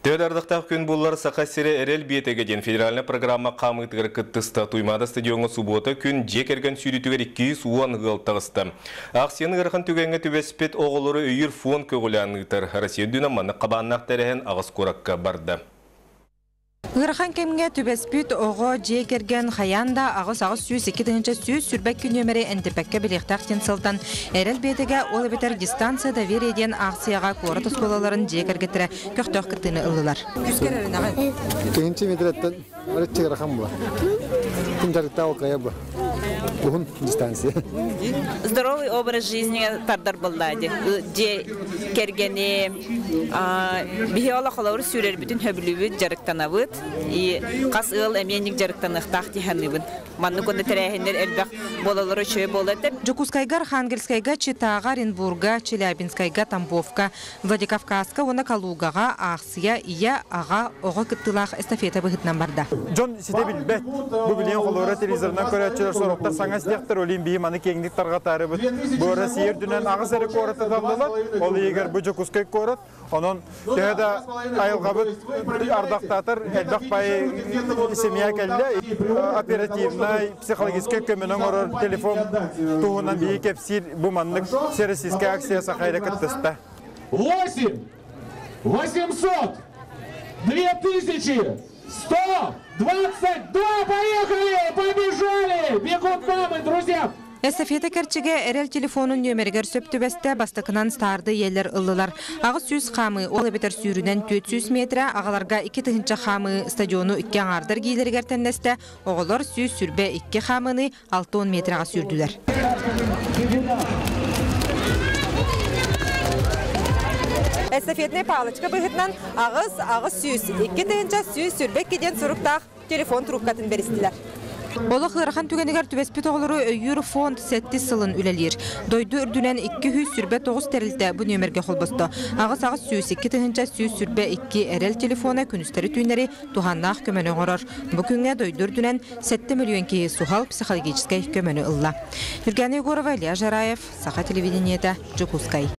Төвдардықтақ күн болар сақасыры әрел бетегеден федеральный программа қамытығыр күттісті туймады стадионы суббота күн жекерген сүйретігер 200 уан ғылтығысты. Ақсияны ғырқан түгенге төбеспет оғылыры үйір фон көгілянығытыр. Россия дүнаманы қабаннақтарығын ағыз көракка барды. Ғырхан кемге төбеспет оғы жекерген хаянда ағыз-ағыз сүйіз 2-ші сүйіз сүрбәк күнемері әндіпәкке білектақтен сылтан әрел бетеге ол бетер дистанция довериеден ақсияға қорыт ұсколаларын жекергетірі көқтөк кіттіні ұлылар. Түйінші метреттен әреттегі рақам бұла. Күндарықта оқая бұла. Бұғын дистанция. Здоровый образ жизни тардар бұлдады. Кергені бихеола қолауыр сүрер бүтін хөбілуі жарықтанавыд. Қас ұл әменік жарықтанықтақ дейханыбын. Манны көні тәрәхендер әлбәқ болалары шөй болады. Жокускайга, Архангельскайга, Читаға, Оренбурга, Челябинскайга, Тамбовка, Владикавказка, оны Калугаға, Ақсия, Ия, Аға, Оғы күттілақ эстафета бұғытнан барда. Джон сетебіл бәт. Бұл білен қолуыра телевизорынан көрәтшілер сұрықтар саңа стектір олейін бейім аны кеңдік тарғатары бұд. Бұл Россия дүнен ағыз әрі көріті дамдылар. Ол егер бұл Жокускай көріт, оның түйеді айылға бұд ардақтатыр, әлбәқ бай семья кәлді. Оперативный, психологический көмінің орыр телефон туғынан бейі кепсір бұл манның сересізге акциясы қайры күттісті. 8 800 2122, поехали, побежали, бегут мамы, друзья! Эстафета кәрчіге әрел телефонын нөмергер сөптібәсті бастықынан старды елер ұлылар. Ағыз сүйіз қамы ол бетер сүйрінен 400 метрі, ағаларға 2-тігінші қамы стадиону 2 аңардар кейлергер тәннесті, оғылар сүйіз сүрбе 2 қамыны 6-10 метріға сүрділер. Эстафетный палочка бұғытнан ағыз сүйіз 2-тігінші сүйіз сүрбек кеден сұрықтақ телефон трубкатын берістілер. Олық ғырхан түгенігер түбеспет оғылыры өйір фонд 7 сылын үлелер. Дойды үрдінен 200 сүрбе 9 тәрілді бұл нөмерге қолбысты. Ағыз сүйіз 2-тігінші сүйіз сүрбе 2 әрел телефоны күністері түйінері туғаннақ көмені ғырыр. Бұл күнге дойды үрдінен 7 миллион кейі суғал психологическай көмені ұлла. Юргений Егорова, Илья Жараев, Саха телевидениеті, Жокускай.